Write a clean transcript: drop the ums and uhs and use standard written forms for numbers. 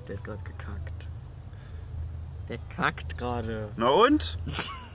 Der hat gerade gekackt. Der kackt gerade. Na und?